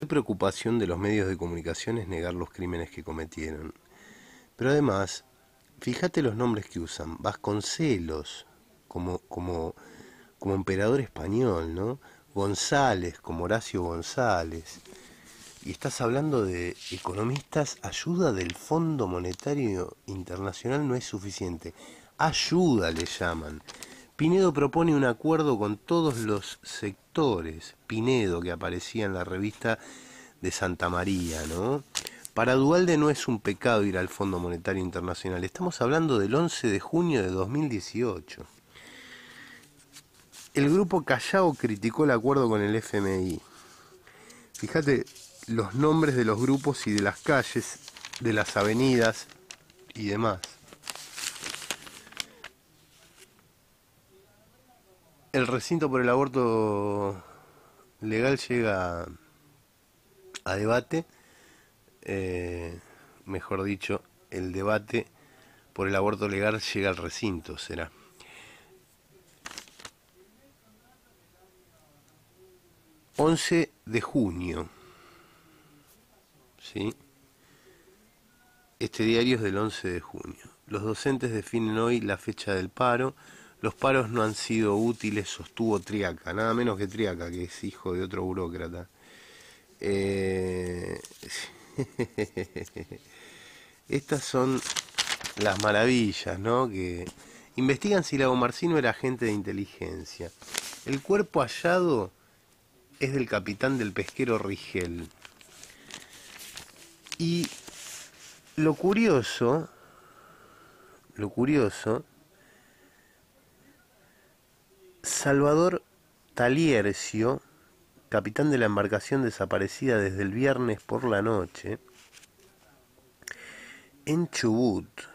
La preocupación de los medios de comunicación es negar los crímenes que cometieron. Pero además, fíjate los nombres que usan. Vasconcelos, como emperador español, ¿no? González, como Horacio González. Y estás hablando de economistas, ayuda del Fondo Monetario Internacional no es suficiente. Ayuda le llaman. Pinedo propone un acuerdo con todos los sectores. Pinedo, que aparecía en la revista de Santa María, ¿no? Para Duhalde no es un pecado ir al Fondo Monetario Internacional. Estamos hablando del 11 de junio de 2018. El grupo Callao criticó el acuerdo con el FMI. Fíjate los nombres de los grupos y de las calles, de las avenidas y demás. El recinto por el aborto legal llega a debate, mejor dicho, el debate por el aborto legal llega al recinto, será. 11 de junio, ¿sí? Este diario es del 11 de junio. Los docentes definen hoy la fecha del paro. Los paros no han sido útiles, sostuvo Triaca, nada menos que Triaca, que es hijo de otro burócrata. Estas son las maravillas, ¿no? Que investigan si Lago Marcino era agente de inteligencia. El cuerpo hallado es del capitán del pesquero Rigel. Y lo curioso, Salvador Taliercio, capitán de la embarcación desaparecida desde el viernes por la noche, en Chubut,